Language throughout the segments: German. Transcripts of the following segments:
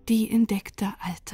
Die entdeckte Alte.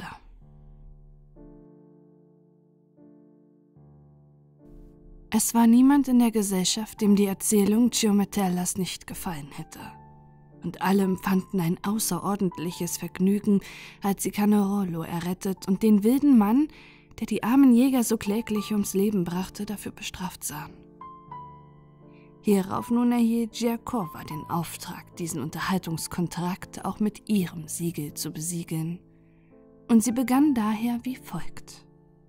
Es war niemand in der Gesellschaft, dem die Erzählung Ciometellas nicht gefallen hätte. Und alle empfanden ein außerordentliches Vergnügen, als sie Canerolo errettet und den wilden Mann, der die armen Jäger so kläglich ums Leben brachte, dafür bestraft sahen. Hierauf nun erhielt Giacova den Auftrag, diesen Unterhaltungskontrakt auch mit ihrem Siegel zu besiegeln. Und sie begann daher wie folgt.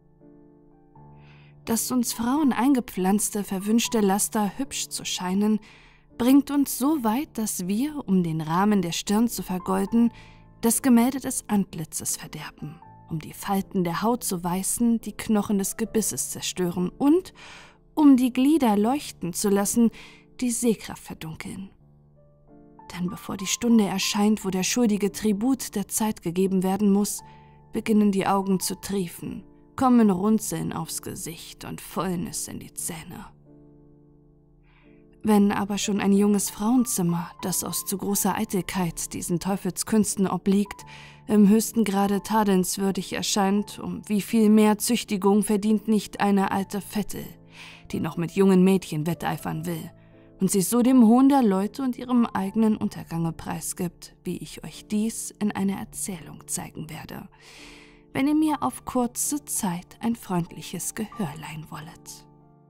Das uns Frauen eingepflanzte, verwünschte Laster, hübsch zu scheinen, bringt uns so weit, dass wir, um den Rahmen der Stirn zu vergolden, das Gemälde des Antlitzes verderben, um die Falten der Haut zu weißen, die Knochen des Gebisses zerstören und, um die Glieder leuchten zu lassen, die Sehkraft verdunkeln. Denn bevor die Stunde erscheint, wo der schuldige Tribut der Zeit gegeben werden muss, beginnen die Augen zu triefen, kommen Runzeln aufs Gesicht und Fäulnis in die Zähne. Wenn aber schon ein junges Frauenzimmer, das aus zu großer Eitelkeit diesen Teufelskünsten obliegt, im höchsten Grade tadelnswürdig erscheint, um wie viel mehr Züchtigung verdient nicht eine alte Vettel, die noch mit jungen Mädchen wetteifern will und sich so dem Hohn der Leute und ihrem eigenen Untergange preisgibt, wie ich euch dies in einer Erzählung zeigen werde, wenn ihr mir auf kurze Zeit ein freundliches Gehör leihen wollet.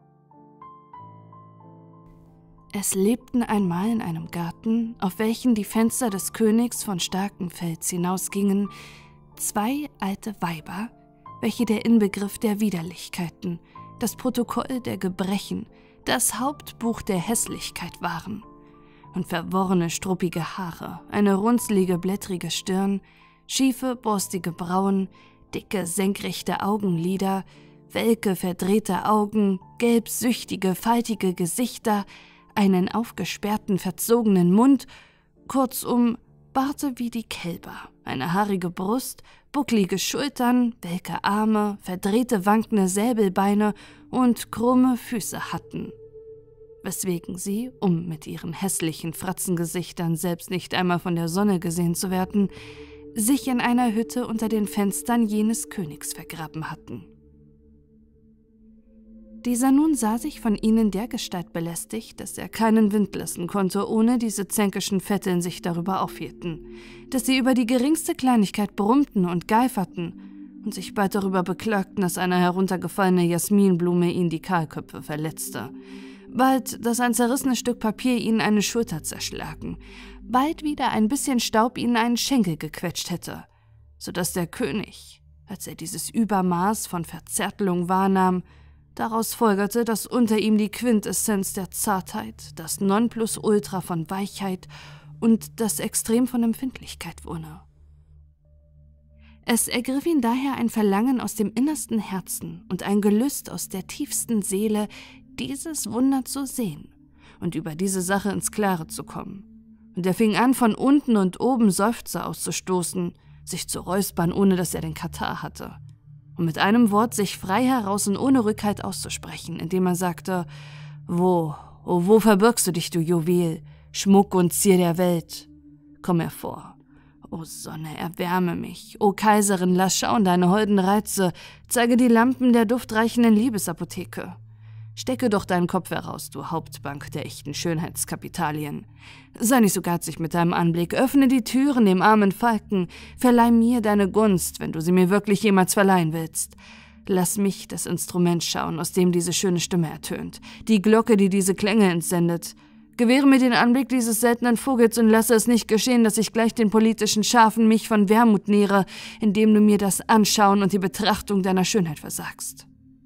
Es lebten einmal in einem Garten, auf welchen die Fenster des Königs von Starkenfels hinausgingen, zwei alte Weiber, welche der Inbegriff der Widerlichkeiten, das Protokoll der Gebrechen, das Hauptbuch der Hässlichkeit waren, und verworrene, struppige Haare, eine runzlige, blättrige Stirn, schiefe, borstige Brauen, dicke, senkrechte Augenlider, welke, verdrehte Augen, gelbsüchtige, faltige Gesichter, einen aufgesperrten, verzogenen Mund, kurzum Barte wie die Kälber, eine haarige Brust, bucklige Schultern, welke Arme, verdrehte, wankende Säbelbeine und krumme Füße hatten, weswegen sie, um mit ihren hässlichen Fratzengesichtern selbst nicht einmal von der Sonne gesehen zu werden, sich in einer Hütte unter den Fenstern jenes Königs vergraben hatten. Dieser nun sah sich von ihnen dergestalt belästigt, dass er keinen Wind lassen konnte, ohne diese zänkischen Vetteln sich darüber aufhielten, dass sie über die geringste Kleinigkeit brummten und geiferten und sich bald darüber beklagten, dass eine heruntergefallene Jasminblume ihnen die Kahlköpfe verletzte, bald, dass ein zerrissenes Stück Papier ihnen eine Schulter zerschlagen, bald wieder ein bisschen Staub ihnen einen Schenkel gequetscht hätte, so dass der König, als er dieses Übermaß von Verzärtelung wahrnahm, daraus folgerte, dass unter ihm die Quintessenz der Zartheit, das Nonplusultra von Weichheit und das Extrem von Empfindlichkeit wurde. Es ergriff ihn daher ein Verlangen aus dem innersten Herzen und ein Gelüst aus der tiefsten Seele, dieses Wunder zu sehen und über diese Sache ins Klare zu kommen. Und er fing an, von unten und oben Seufzer auszustoßen, sich zu räuspern, ohne dass er den Katarrh hatte, und mit einem Wort sich frei heraus und ohne Rückhalt auszusprechen, indem er sagte: »Wo, oh, wo verbirgst du dich, du Juwel, Schmuck und Zier der Welt? Komm hervor. O Sonne, erwärme mich. O Kaiserin, lass schauen deine holden Reize, zeige die Lampen der duftreichenden Liebesapotheke. Stecke doch deinen Kopf heraus, du Hauptbank der echten Schönheitskapitalien. Sei nicht so geizig mit deinem Anblick, öffne die Türen dem armen Falken, verleih mir deine Gunst, wenn du sie mir wirklich jemals verleihen willst. Lass mich das Instrument schauen, aus dem diese schöne Stimme ertönt, die Glocke, die diese Klänge entsendet. Gewähre mir den Anblick dieses seltenen Vogels und lasse es nicht geschehen, dass ich gleich den politischen Schafen mich von Wermut nähre, indem du mir das Anschauen und die Betrachtung deiner Schönheit versagst.«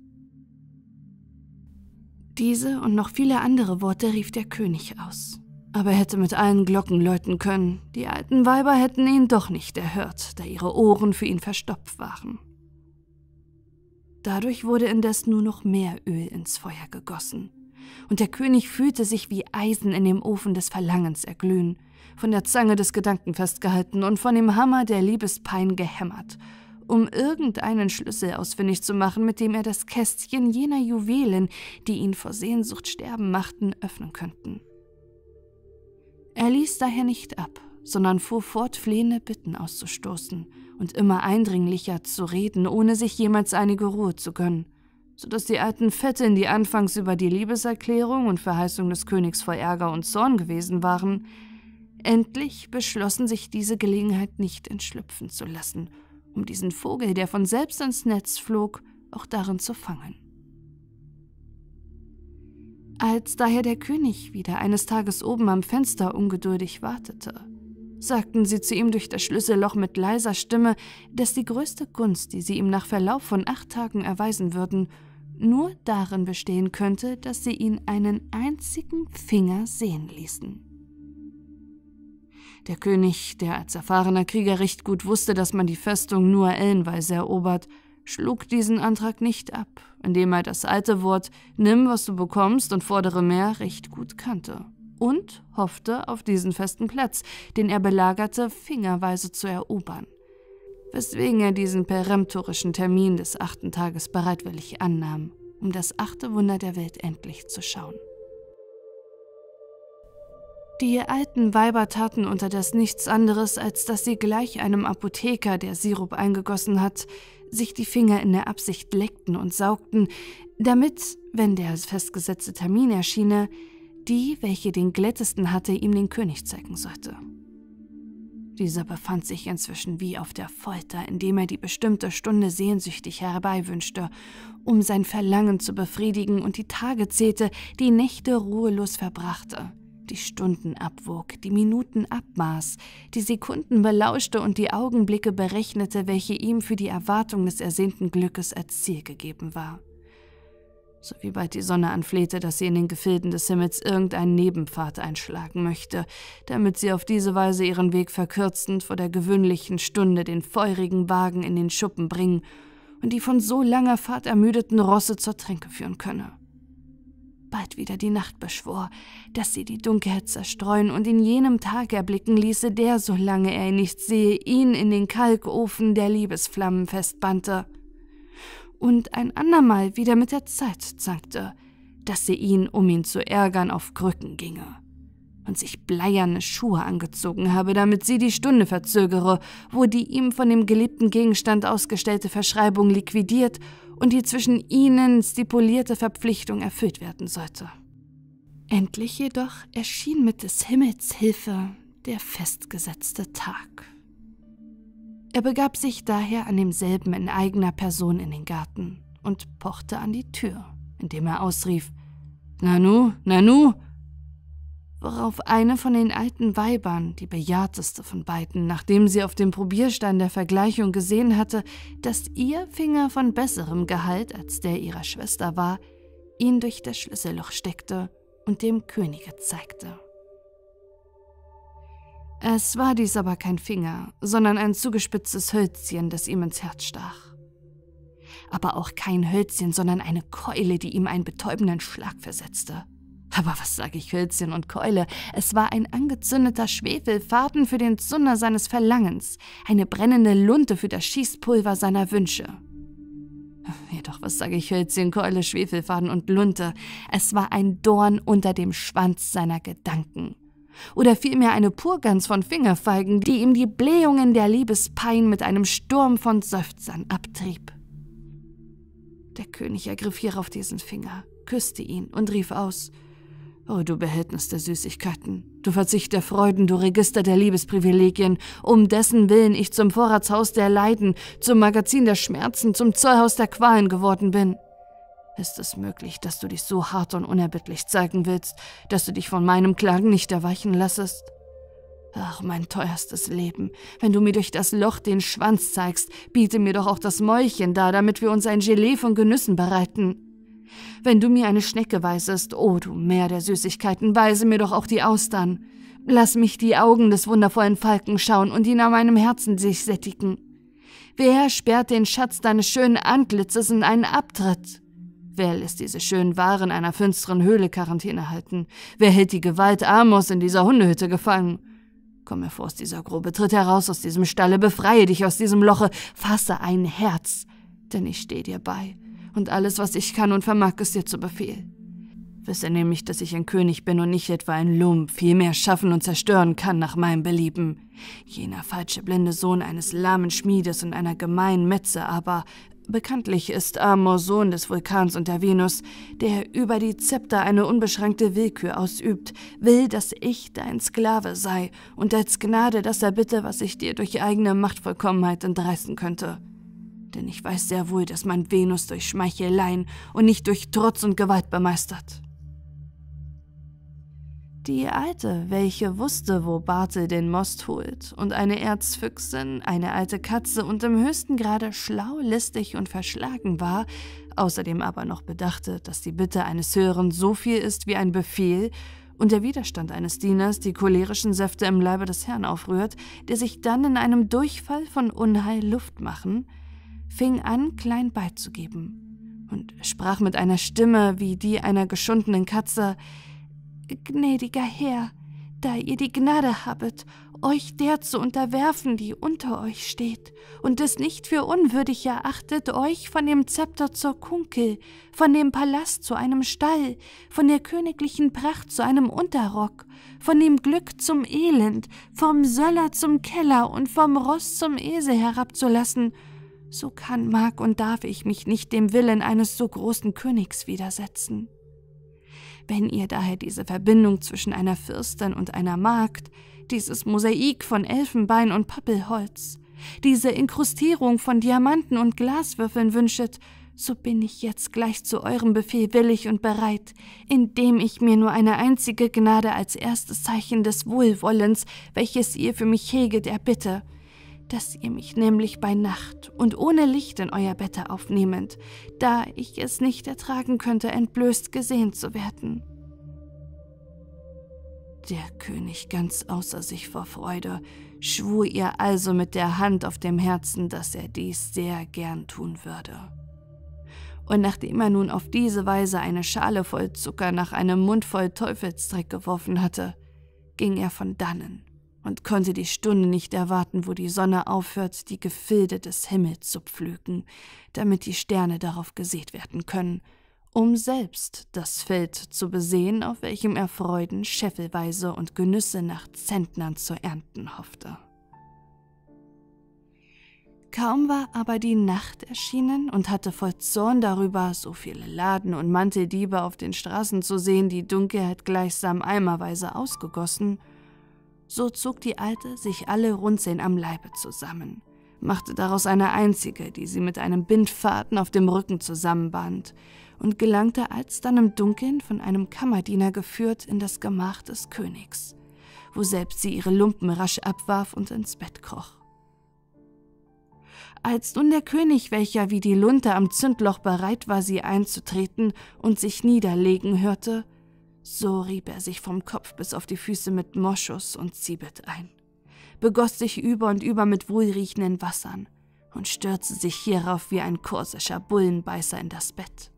Diese und noch viele andere Worte rief der König aus. Aber er hätte mit allen Glocken läuten können. Die alten Weiber hätten ihn doch nicht erhört, da ihre Ohren für ihn verstopft waren. Dadurch wurde indes nur noch mehr Öl ins Feuer gegossen. Und der König fühlte sich wie Eisen in dem Ofen des Verlangens erglühen, von der Zange des Gedanken festgehalten und von dem Hammer der Liebespein gehämmert, um irgendeinen Schlüssel ausfindig zu machen, mit dem er das Kästchen jener Juwelen, die ihn vor Sehnsucht sterben machten, öffnen könnten. Er ließ daher nicht ab, sondern fuhr fort, flehende Bitten auszustoßen und immer eindringlicher zu reden, ohne sich jemals einige Ruhe zu gönnen, sodass die alten Vetteln, die anfangs über die Liebeserklärung und Verheißung des Königs voll Ärger und Zorn gewesen waren, endlich beschlossen, sich diese Gelegenheit nicht entschlüpfen zu lassen, um diesen Vogel, der von selbst ins Netz flog, auch darin zu fangen. Als daher der König wieder eines Tages oben am Fenster ungeduldig wartete, sagten sie zu ihm durch das Schlüsselloch mit leiser Stimme, dass die größte Gunst, die sie ihm nach Verlauf von 8 Tagen erweisen würden, nur darin bestehen könnte, dass sie ihn einen einzigen Finger sehen ließen. Der König, der als erfahrener Krieger recht gut wusste, dass man die Festung nur ellenweise erobert, schlug diesen Antrag nicht ab, indem er das alte Wort »Nimm, was du bekommst und fordere mehr« recht gut kannte und hoffte auf diesen festen Platz, den er belagerte, fingerweise zu erobern, weswegen er diesen peremptorischen Termin des 8. Tages bereitwillig annahm, um das 8. Wunder der Welt endlich zu schauen. Die alten Weiber taten unterdes nichts anderes, als dass sie gleich einem Apotheker, der Sirup eingegossen hat, sich die Finger in der Absicht leckten und saugten, damit, wenn der festgesetzte Termin erschiene, die, welche den glättesten hatte, ihm den König zeigen sollte. Dieser befand sich inzwischen wie auf der Folter, indem er die bestimmte Stunde sehnsüchtig herbeiwünschte, um sein Verlangen zu befriedigen, und die Tage zählte, die Nächte ruhelos verbrachte, die Stunden abwog, die Minuten abmaß, die Sekunden belauschte und die Augenblicke berechnete, welche ihm für die Erwartung des ersehnten Glückes als Ziel gegeben war. So wie bald die Sonne anflehte, dass sie in den Gefilden des Himmels irgendeinen Nebenpfad einschlagen möchte, damit sie auf diese Weise ihren Weg verkürzend vor der gewöhnlichen Stunde den feurigen Wagen in den Schuppen bringen und die von so langer Fahrt ermüdeten Rosse zur Tränke führen könne. Bald wieder die Nacht beschwor, dass sie die Dunkelheit zerstreuen und in jenem Tag erblicken ließe, der, solange er ihn nicht sehe, ihn in den Kalkofen der Liebesflammen festbannte. Und ein andermal wieder mit der Zeit zankte, dass sie ihn, um ihn zu ärgern, auf Krücken ginge und sich bleierne Schuhe angezogen habe, damit sie die Stunde verzögere, wo die ihm von dem geliebten Gegenstand ausgestellte Verschreibung liquidiert und die zwischen ihnen stipulierte Verpflichtung erfüllt werden sollte. Endlich jedoch erschien mit des Himmels Hilfe der festgesetzte Tag. Er begab sich daher an demselben in eigener Person in den Garten und pochte an die Tür, indem er ausrief, »Nanu, Nanu!« Worauf eine von den alten Weibern, die bejahrteste von beiden, nachdem sie auf dem Probierstein der Vergleichung gesehen hatte, dass ihr Finger von besserem Gehalt als der ihrer Schwester war, ihn durch das Schlüsselloch steckte und dem Könige zeigte. Es war dies aber kein Finger, sondern ein zugespitztes Hölzchen, das ihm ins Herz stach. Aber auch kein Hölzchen, sondern eine Keule, die ihm einen betäubenden Schlag versetzte. Aber was sage ich, Hölzchen und Keule? Es war ein angezündeter Schwefelfaden für den Zunder seines Verlangens, eine brennende Lunte für das Schießpulver seiner Wünsche. Jedoch, was sage ich, Hölzchen, Keule, Schwefelfaden und Lunte? Es war ein Dorn unter dem Schwanz seiner Gedanken. Oder vielmehr eine Purgans von Fingerfeigen, die ihm die Blähungen der Liebespein mit einem Sturm von Seufzern abtrieb. Der König ergriff hierauf diesen Finger, küsste ihn und rief aus, »O du Behältnis der Süßigkeiten, du Verzicht der Freuden, du Register der Liebesprivilegien, um dessen Willen ich zum Vorratshaus der Leiden, zum Magazin der Schmerzen, zum Zollhaus der Qualen geworden bin. Ist es möglich, dass du dich so hart und unerbittlich zeigen willst, dass du dich von meinem Klagen nicht erweichen lassest? Ach, mein teuerstes Leben, wenn du mir durch das Loch den Schwanz zeigst, biete mir doch auch das Mäulchen dar, damit wir uns ein Gelee von Genüssen bereiten. Wenn du mir eine Schnecke weisest, o du Meer der Süßigkeiten, weise mir doch auch die Austern. Lass mich die Augen des wundervollen Falken schauen und ihn an meinem Herzen sich sättigen. Wer sperrt den Schatz deines schönen Antlitzes in einen Abtritt? Wer lässt diese schönen Waren in einer finsteren Höhle Quarantäne halten? Wer hält die Gewalt Amos in dieser Hundehütte gefangen? Komm hervor aus dieser Grube, tritt heraus aus diesem Stalle, befreie dich aus diesem Loche, fasse ein Herz, denn ich stehe dir bei. Und alles, was ich kann und vermag, ist dir zu Befehl. Wisse nämlich, dass ich ein König bin und nicht etwa ein Lump, viel mehr schaffen und zerstören kann nach meinem Belieben. Jener falsche blinde Sohn eines lahmen Schmiedes und einer gemeinen Metze aber, bekanntlich ist Amor Sohn des Vulkans und der Venus, der über die Zepter eine unbeschränkte Willkür ausübt, will, dass ich dein Sklave sei und als Gnade das erbitte, was ich dir durch eigene Machtvollkommenheit entreißen könnte. Denn ich weiß sehr wohl, dass man Venus durch Schmeicheleien und nicht durch Trotz und Gewalt bemeistert. Die Alte, welche wusste, wo Barthel den Most holt, und eine Erzfüchsin, eine alte Katze und im höchsten Grade schlau, listig und verschlagen war, außerdem aber noch bedachte, dass die Bitte eines Höheren so viel ist wie ein Befehl und der Widerstand eines Dieners die cholerischen Säfte im Leibe des Herrn aufrührt, der sich dann in einem Durchfall von Unheil Luft machen, fing an, klein beizugeben und sprach mit einer Stimme wie die einer geschundenen Katze: »Gnädiger Herr, da ihr die Gnade habet, euch der zu unterwerfen, die unter euch steht, und es nicht für unwürdig erachtet, euch von dem Zepter zur Kunkel, von dem Palast zu einem Stall, von der königlichen Pracht zu einem Unterrock, von dem Glück zum Elend, vom Söller zum Keller und vom Ross zum Esel herabzulassen, so kann, mag und darf ich mich nicht dem Willen eines so großen Königs widersetzen. Wenn ihr daher diese Verbindung zwischen einer Fürstin und einer Magd, dieses Mosaik von Elfenbein und Pappelholz, diese Inkrustierung von Diamanten und Glaswürfeln wünschet, so bin ich jetzt gleich zu eurem Befehl willig und bereit, indem ich mir nur eine einzige Gnade als erstes Zeichen des Wohlwollens, welches ihr für mich heget, erbitte, dass ihr mich nämlich bei Nacht und ohne Licht in euer Bette aufnehmend, da ich es nicht ertragen könnte, entblößt gesehen zu werden.« Der König, ganz außer sich vor Freude, schwur ihr also mit der Hand auf dem Herzen, dass er dies sehr gern tun würde. Und nachdem er nun auf diese Weise eine Schale voll Zucker nach einem Mund voll Teufelsdreck geworfen hatte, ging er von dannen und konnte die Stunde nicht erwarten, wo die Sonne aufhört, die Gefilde des Himmels zu pflügen, damit die Sterne darauf gesät werden können, um selbst das Feld zu besehen, auf welchem er Freuden scheffelweise und Genüsse nach Zentnern zu ernten hoffte. Kaum war aber die Nacht erschienen und hatte voll Zorn darüber, so viele Laden und Manteldiebe auf den Straßen zu sehen, die Dunkelheit gleichsam eimerweise ausgegossen, so zog die Alte sich alle Runzeln am Leibe zusammen, machte daraus eine einzige, die sie mit einem Bindfaden auf dem Rücken zusammenband, und gelangte alsdann im Dunkeln von einem Kammerdiener geführt in das Gemach des Königs, woselbst sie ihre Lumpen rasch abwarf und ins Bett kroch. Als nun der König, welcher wie die Lunte am Zündloch bereit war, sie einzutreten und sich niederlegen hörte, so rieb er sich vom Kopf bis auf die Füße mit Moschus und Zibet ein, begoss sich über und über mit wohlriechenden Wassern und stürzte sich hierauf wie ein korsischer Bullenbeißer in das Bett.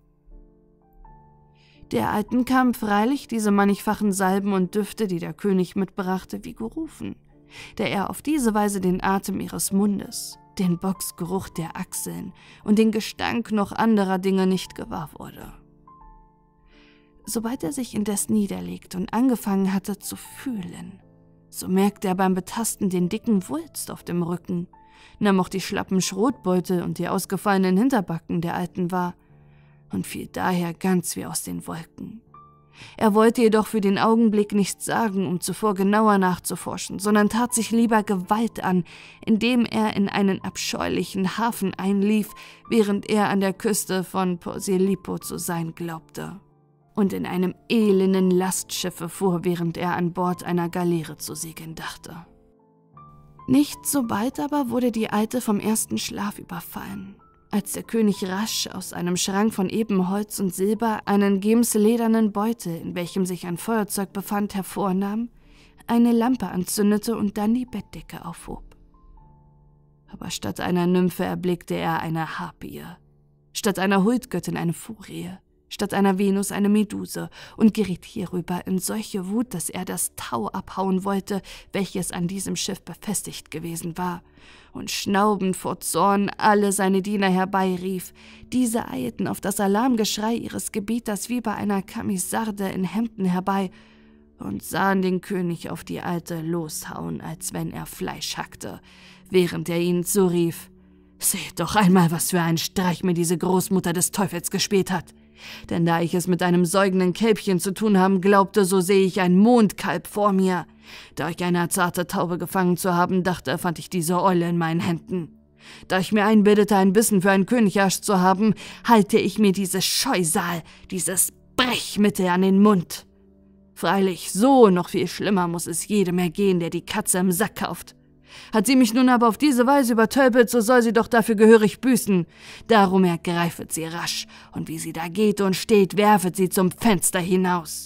Der Alten kamen freilich diese mannigfachen Salben und Düfte, die der König mitbrachte, wie gerufen, da er auf diese Weise den Atem ihres Mundes, den Bocksgeruch der Achseln und den Gestank noch anderer Dinge nicht gewahr wurde. Sobald er sich indes niederlegte und angefangen hatte zu fühlen, so merkte er beim Betasten den dicken Wulst auf dem Rücken, nahm auch die schlappen Schrotbeutel und die ausgefallenen Hinterbacken der Alten wahr und fiel daher ganz wie aus den Wolken. Er wollte jedoch für den Augenblick nichts sagen, um zuvor genauer nachzuforschen, sondern tat sich lieber Gewalt an, indem er in einen abscheulichen Hafen einlief, während er an der Küste von Posillipo zu sein glaubte, und in einem elenden Lastschiffe fuhr, während er an Bord einer Galeere zu segeln dachte. Nicht so bald aber wurde die Alte vom ersten Schlaf überfallen, als der König rasch aus einem Schrank von Ebenholz und Silber einen gemsledernen Beutel, in welchem sich ein Feuerzeug befand, hervornahm, eine Lampe anzündete und dann die Bettdecke aufhob. Aber statt einer Nymphe erblickte er eine Harpie, statt einer Huldgöttin eine Furie, statt einer Venus eine Meduse, und geriet hierüber in solche Wut, dass er das Tau abhauen wollte, welches an diesem Schiff befestigt gewesen war, und schnaubend vor Zorn alle seine Diener herbeirief. Diese eilten auf das Alarmgeschrei ihres Gebieters wie bei einer Camisarde in Hemden herbei und sahen den König auf die Alte loshauen, als wenn er Fleisch hackte, während er ihnen zurief: »Seht doch einmal, was für einen Streich mir diese Großmutter des Teufels gespielt hat. Denn da ich es mit einem säugenden Kälbchen zu tun haben glaubte, so sehe ich ein Mondkalb vor mir. Da ich eine zarte Taube gefangen zu haben dachte, fand ich diese Eule in meinen Händen. Da ich mir einbildete, ein Bissen für einen König erhascht zu haben, halte ich mir dieses Scheusal, dieses Brechmittel an den Mund. Freilich, so noch viel schlimmer muss es jedem ergehen, der die Katze im Sack kauft. Hat sie mich nun aber auf diese Weise übertölpelt, so soll sie doch dafür gehörig büßen. Darum ergreifet sie rasch, und wie sie da geht und steht, werfet sie zum Fenster hinaus.«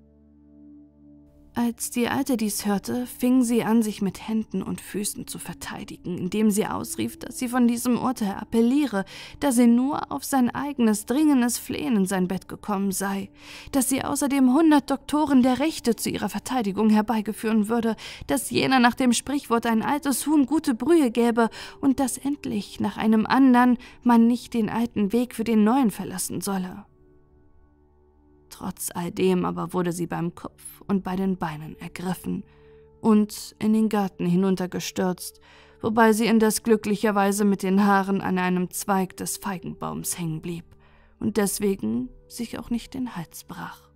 Als die Alte dies hörte, fing sie an, sich mit Händen und Füßen zu verteidigen, indem sie ausrief, dass sie von diesem Urteil appelliere, da sie nur auf sein eigenes, dringendes Flehen in sein Bett gekommen sei, dass sie außerdem 100 Doktoren der Rechte zu ihrer Verteidigung herbeigeführen würde, dass jener nach dem Sprichwort ein altes Huhn gute Brühe gäbe und dass endlich nach einem andern man nicht den alten Weg für den neuen verlassen solle. Trotz all dem aber wurde sie beim Kopf und bei den Beinen ergriffen und in den Garten hinuntergestürzt, wobei sie indes glücklicherweise mit den Haaren an einem Zweig des Feigenbaums hängen blieb und deswegen sich auch nicht den Hals brach.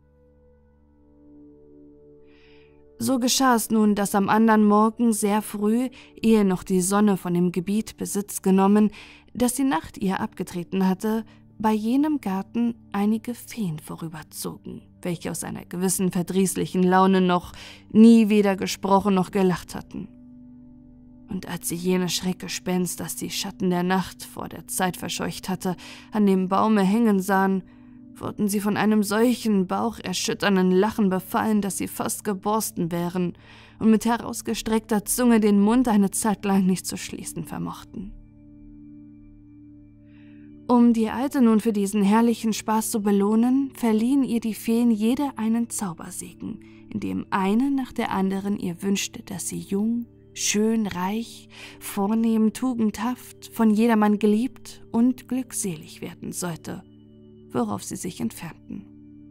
So geschah es nun, dass am anderen Morgen sehr früh, ehe noch die Sonne von dem Gebiet Besitz genommen, das die Nacht ihr abgetreten hatte, bei jenem Garten einige Feen vorüberzogen, welche aus einer gewissen verdrießlichen Laune noch nie weder gesprochen noch gelacht hatten. Und als sie jene Schreckgespenst, das die Schatten der Nacht vor der Zeit verscheucht hatte, an dem Baume hängen sahen, wurden sie von einem solchen baucherschütternden Lachen befallen, dass sie fast geborsten wären und mit herausgestreckter Zunge den Mund eine Zeit lang nicht zu schließen vermochten. Um die Alte nun für diesen herrlichen Spaß zu belohnen, verliehen ihr die Feen jede einen Zaubersegen, indem eine nach der anderen ihr wünschte, dass sie jung, schön, reich, vornehm, tugendhaft, von jedermann geliebt und glückselig werden sollte, worauf sie sich entfernten.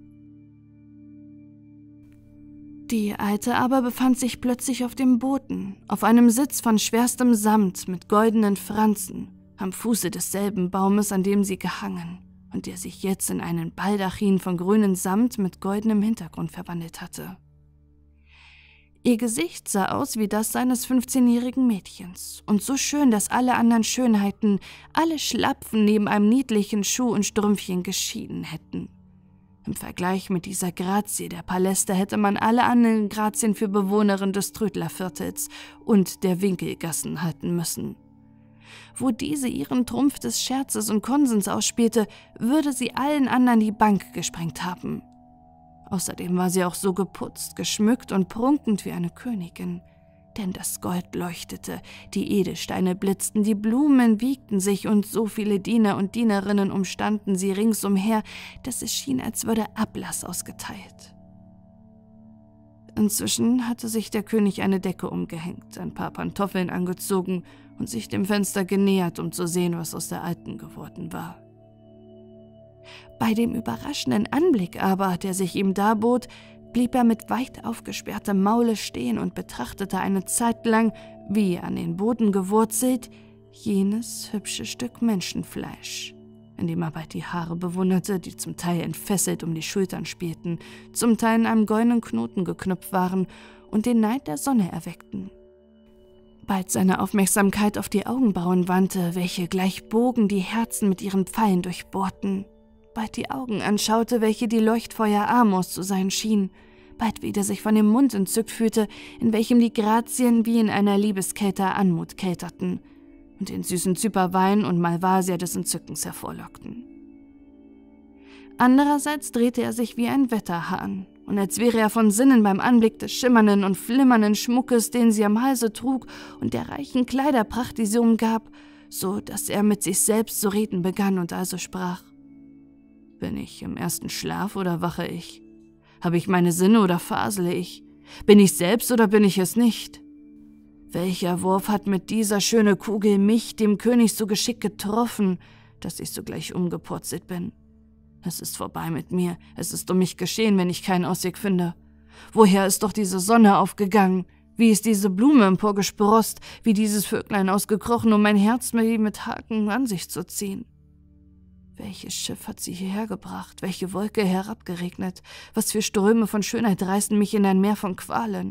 Die Alte aber befand sich plötzlich auf dem Boden, auf einem Sitz von schwerstem Samt mit goldenen Franzen, am Fuße desselben Baumes, an dem sie gehangen und der sich jetzt in einen Baldachin von grünem Samt mit goldenem Hintergrund verwandelt hatte. Ihr Gesicht sah aus wie das eines 15-jährigen Mädchens und so schön, dass alle anderen Schönheiten, alle Schlapfen neben einem niedlichen Schuh und Strümpfchen geschieden hätten. Im Vergleich mit dieser Grazie der Paläste hätte man alle anderen Grazien für Bewohnerin des Trödlerviertels und der Winkelgassen halten müssen. Wo diese ihren Trumpf des Scherzes und Konsens ausspielte, würde sie allen anderen die Bank gesprengt haben. Außerdem war sie auch so geputzt, geschmückt und prunkend wie eine Königin, denn das Gold leuchtete, die Edelsteine blitzten, die Blumen wiegten sich und so viele Diener und Dienerinnen umstanden sie ringsumher, dass es schien, als würde Ablass ausgeteilt. Inzwischen hatte sich der König eine Decke umgehängt, ein paar Pantoffeln angezogen und sich dem Fenster genähert, um zu sehen, was aus der Alten geworden war. Bei dem überraschenden Anblick aber, der sich ihm darbot, blieb er mit weit aufgesperrtem Maule stehen und betrachtete eine Zeit lang, wie an den Boden gewurzelt, jenes hübsche Stück Menschenfleisch, indem er bald die Haare bewunderte, die zum Teil entfesselt um die Schultern spielten, zum Teil in einem goldenen Knoten geknüpft waren und den Neid der Sonne erweckten. Bald seine Aufmerksamkeit auf die Augenbrauen wandte, welche gleich Bogen die Herzen mit ihren Pfeilen durchbohrten, bald die Augen anschaute, welche die Leuchtfeuer Amors zu sein schienen, bald wieder sich von dem Mund entzückt fühlte, in welchem die Grazien wie in einer Liebeskälte Anmut kelterten und den süßen Zyperwein und Malvasia des Entzückens hervorlockten. Andererseits drehte er sich wie ein Wetterhahn, und als wäre er von Sinnen beim Anblick des schimmernden und flimmernden Schmuckes, den sie am Halse trug, und der reichen Kleiderpracht, die sie umgab, so dass er mit sich selbst zu reden begann und also sprach: Bin ich im ersten Schlaf oder wache ich? Habe ich meine Sinne oder fasele ich? Bin ich selbst oder bin ich es nicht? Welcher Wurf hat mit dieser schönen Kugel mich, dem König, so geschickt getroffen, dass ich sogleich umgepurzelt bin? Es ist vorbei mit mir, es ist um mich geschehen, wenn ich keinen Ausweg finde. Woher ist doch diese Sonne aufgegangen? Wie ist diese Blume emporgesproßt? Wie dieses Vöglein ausgekrochen, um mein Herz mit Haken an sich zu ziehen? Welches Schiff hat sie hierher gebracht? Welche Wolke herabgeregnet? Was für Ströme von Schönheit reißen mich in ein Meer von Qualen?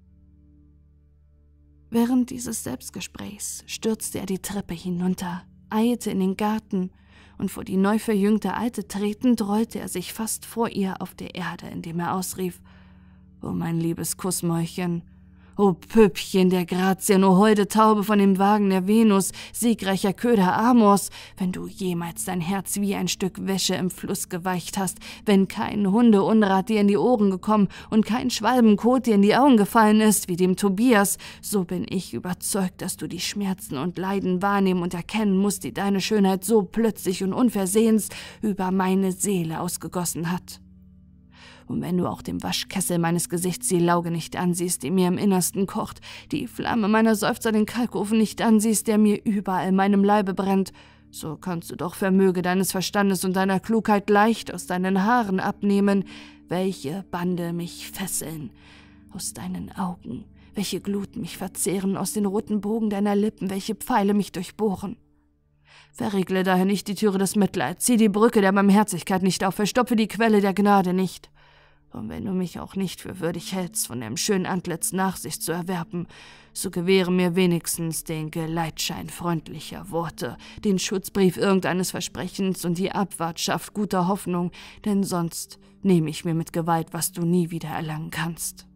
Während dieses Selbstgesprächs stürzte er die Treppe hinunter, eilte in den Garten und vor die neu verjüngte Alte tretend rollte er sich fast vor ihr auf der Erde, indem er ausrief: »O mein liebes Kussmäulchen, o Püppchen der Grazien, o holde Taube von dem Wagen der Venus, siegreicher Köder Amors, wenn du jemals dein Herz wie ein Stück Wäsche im Fluss geweicht hast, wenn kein Hundeunrat dir in die Ohren gekommen und kein Schwalbenkot dir in die Augen gefallen ist, wie dem Tobias, so bin ich überzeugt, dass du die Schmerzen und Leiden wahrnehmen und erkennen musst, die deine Schönheit so plötzlich und unversehens über meine Seele ausgegossen hat. Und wenn du auch dem Waschkessel meines Gesichts die Lauge nicht ansiehst, die mir im Innersten kocht, die Flamme meiner Seufzer den Kalkofen nicht ansiehst, der mir überall in meinem Leibe brennt, so kannst du doch Vermöge deines Verstandes und deiner Klugheit leicht aus deinen Haaren abnehmen, welche Bande mich fesseln, aus deinen Augen, welche Glut mich verzehren, aus den roten Bogen deiner Lippen, welche Pfeile mich durchbohren. Verriegle daher nicht die Türe des Mitleids, zieh die Brücke der Barmherzigkeit nicht auf, verstopfe die Quelle der Gnade nicht. Und wenn du mich auch nicht für würdig hältst, von dem schönen Antlitz Nachsicht zu erwerben, so gewähre mir wenigstens den Geleitschein freundlicher Worte, den Schutzbrief irgendeines Versprechens und die Abwartschaft guter Hoffnung, denn sonst nehme ich mir mit Gewalt, was du nie wieder erlangen kannst.«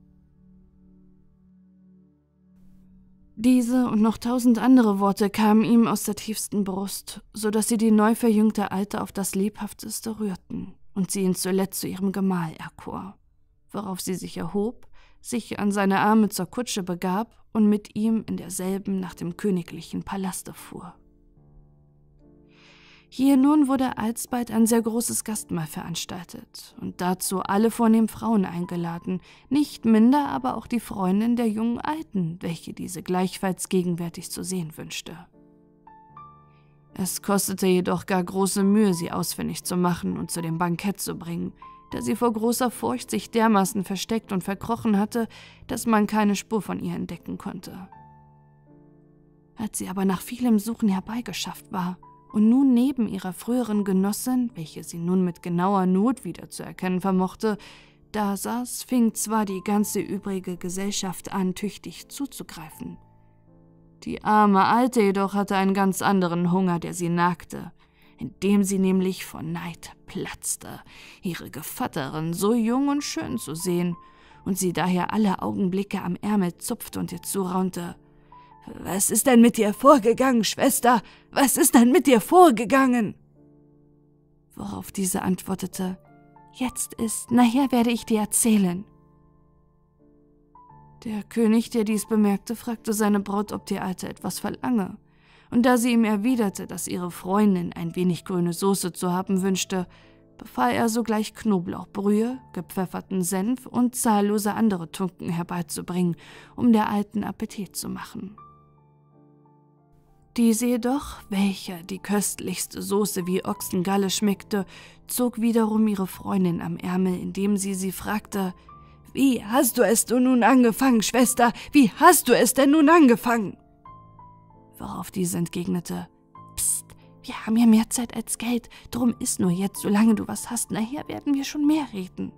Diese und noch 1000 andere Worte kamen ihm aus der tiefsten Brust, so dass sie die neu verjüngte Alte auf das Lebhafteste rührten und sie ihn zuletzt zu ihrem Gemahl erkor, worauf sie sich erhob, sich an seine Arme zur Kutsche begab und mit ihm in derselben nach dem königlichen Palaste fuhr. Hier nun wurde alsbald ein sehr großes Gastmahl veranstaltet und dazu alle vornehmen Frauen eingeladen, nicht minder aber auch die Freundin der jungen Alten, welche diese gleichfalls gegenwärtig zu sehen wünschte. Es kostete jedoch gar große Mühe, sie ausfindig zu machen und zu dem Bankett zu bringen, da sie vor großer Furcht sich dermaßen versteckt und verkrochen hatte, dass man keine Spur von ihr entdecken konnte. Als sie aber nach vielem Suchen herbeigeschafft war und nun neben ihrer früheren Genossin, welche sie nun mit genauer Not wiederzuerkennen vermochte, da saß, fing zwar die ganze übrige Gesellschaft an, tüchtig zuzugreifen. Die arme Alte jedoch hatte einen ganz anderen Hunger, der sie nagte, indem sie nämlich vor Neid platzte, ihre Gevatterin so jung und schön zu sehen, und sie daher alle Augenblicke am Ärmel zupfte und ihr zuraunte: »Was ist denn mit dir vorgegangen, Schwester? Was ist denn mit dir vorgegangen?« Worauf diese antwortete: »Jetzt ist, nachher werde ich dir erzählen.« Der König, der dies bemerkte, fragte seine Braut, ob die Alte etwas verlange, und da sie ihm erwiderte, dass ihre Freundin ein wenig grüne Soße zu haben wünschte, befahl er sogleich Knoblauchbrühe, gepfefferten Senf und zahllose andere Tunken herbeizubringen, um der Alten Appetit zu machen. Diese jedoch, welcher die köstlichste Soße wie Ochsengalle schmeckte, zog wiederum ihre Freundin am Ärmel, indem sie fragte: »Wie hast du es denn nun angefangen, Schwester? Wie hast du es denn nun angefangen?« Worauf diese entgegnete: »Psst, wir haben ja mehr Zeit als Geld, drum iss nur jetzt, solange du was hast, nachher werden wir schon mehr reden.«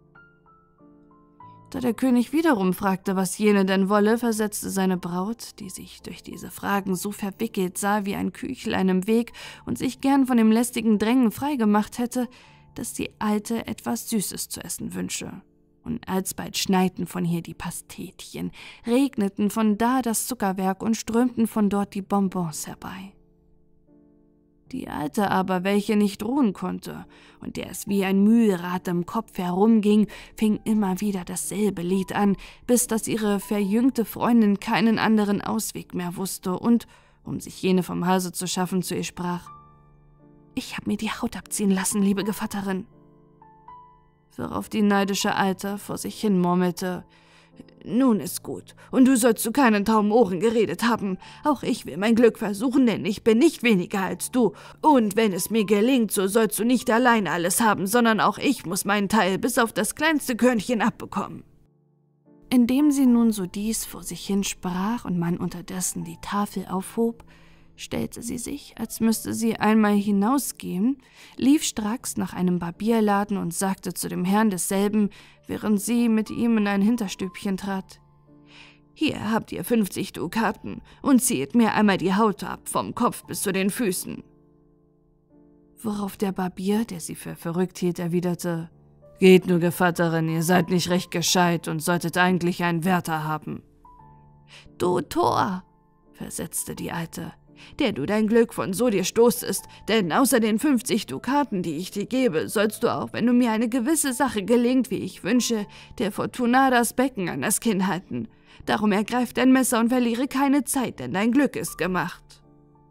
Da der König wiederum fragte, was jene denn wolle, versetzte seine Braut, die sich durch diese Fragen so verwickelt sah wie ein Küchlein im Weg und sich gern von dem lästigen Drängen freigemacht hätte, dass die Alte etwas Süßes zu essen wünsche. Und alsbald schneiten von hier die Pastetchen, regneten von da das Zuckerwerk und strömten von dort die Bonbons herbei. Die Alte aber, welche nicht ruhen konnte und der es wie ein Mühlrad im Kopf herumging, fing immer wieder dasselbe Lied an, bis dass ihre verjüngte Freundin keinen anderen Ausweg mehr wusste und, um sich jene vom Halse zu schaffen, zu ihr sprach: Ich habe mir die Haut abziehen lassen, liebe Gevatterin. Worauf die neidische Alte vor sich hin murmelte: »Nun ist gut, und du sollst zu keinen tauben Ohren geredet haben. Auch ich will mein Glück versuchen, denn ich bin nicht weniger als du. Und wenn es mir gelingt, so sollst du nicht allein alles haben, sondern auch ich muss meinen Teil bis auf das kleinste Körnchen abbekommen.« Indem sie nun so dies vor sich hin sprach und man unterdessen die Tafel aufhob, stellte sie sich, als müsste sie einmal hinausgehen, lief stracks nach einem Barbierladen und sagte zu dem Herrn desselben, während sie mit ihm in ein Hinterstübchen trat: »Hier habt ihr 50 Dukaten und zieht mir einmal die Haut ab, vom Kopf bis zu den Füßen.« Worauf der Barbier, der sie für verrückt hielt, erwiderte: »Geht nur, Gevatterin, ihr seid nicht recht gescheit und solltet eigentlich einen Wärter haben.« »Du Tor«, versetzte die Alte, »der du dein Glück von so dir stoßest, denn außer den 50 Dukaten, die ich dir gebe, sollst du auch, wenn du mir eine gewisse Sache gelingt, wie ich wünsche, der Fortuna das Becken an das Kinn halten. Darum ergreif dein Messer und verliere keine Zeit, denn dein Glück ist gemacht.«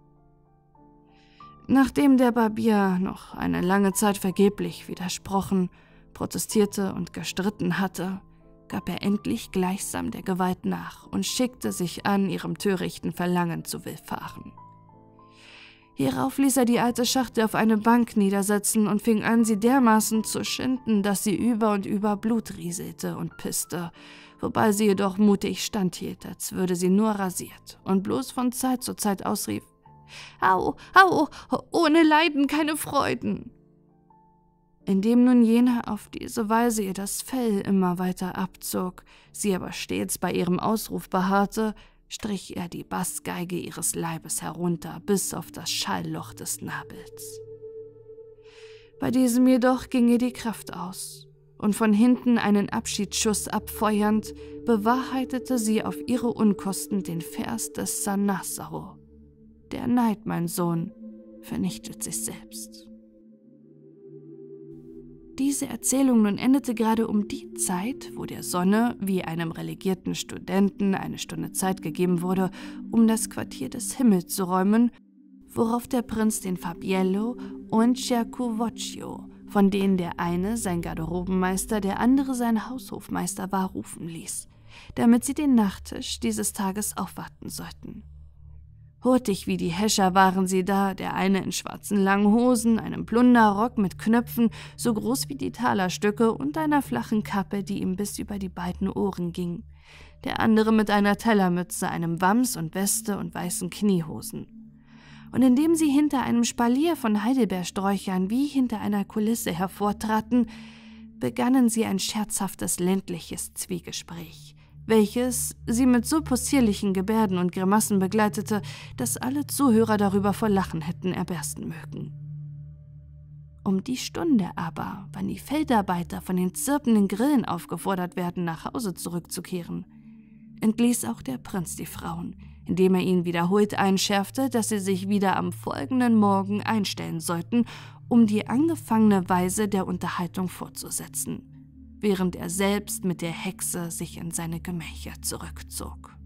Nachdem der Barbier noch eine lange Zeit vergeblich widersprochen, protestierte und gestritten hatte, gab er endlich gleichsam der Gewalt nach und schickte sich an, ihrem törichten Verlangen zu willfahren. Hierauf ließ er die alte Schachtel auf eine Bank niedersetzen und fing an, sie dermaßen zu schinden, dass sie über und über Blut rieselte und pisste, wobei sie jedoch mutig standhielt, als würde sie nur rasiert und bloß von Zeit zu Zeit ausrief: »Au, au, ohne Leiden keine Freuden!« Indem nun jene auf diese Weise ihr das Fell immer weiter abzog, sie aber stets bei ihrem Ausruf beharrte, strich er die Bassgeige ihres Leibes herunter bis auf das Schallloch des Nabels. Bei diesem jedoch ging ihr die Kraft aus, und von hinten einen Abschiedsschuss abfeuernd, bewahrheitete sie auf ihre Unkosten den Vers des Sannazaro: »Der Neid, mein Sohn, vernichtet sich selbst.« Diese Erzählung nun endete gerade um die Zeit, wo der Sonne, wie einem relegierten Studenten, eine Stunde Zeit gegeben wurde, um das Quartier des Himmels zu räumen, worauf der Prinz den Fabiello und Cercovocchio, von denen der eine sein Garderobenmeister, der andere sein Haushofmeister war, rufen ließ, damit sie den Nachtisch dieses Tages aufwarten sollten. Hurtig wie die Häscher waren sie da, der eine in schwarzen langen Hosen, einem Plunderrock mit Knöpfen, so groß wie die Talerstücke und einer flachen Kappe, die ihm bis über die beiden Ohren ging, der andere mit einer Tellermütze, einem Wams und Weste und weißen Kniehosen. Und indem sie hinter einem Spalier von Heidelbeersträuchern wie hinter einer Kulisse hervortraten, begannen sie ein scherzhaftes ländliches Zwiegespräch, welches sie mit so possierlichen Gebärden und Grimassen begleitete, dass alle Zuhörer darüber vor Lachen hätten erbersten mögen. Um die Stunde aber, wann die Feldarbeiter von den zirpenden Grillen aufgefordert werden, nach Hause zurückzukehren, entließ auch der Prinz die Frauen, indem er ihnen wiederholt einschärfte, dass sie sich wieder am folgenden Morgen einstellen sollten, um die angefangene Weise der Unterhaltung fortzusetzen, während er selbst mit der Hexe sich in seine Gemächer zurückzog.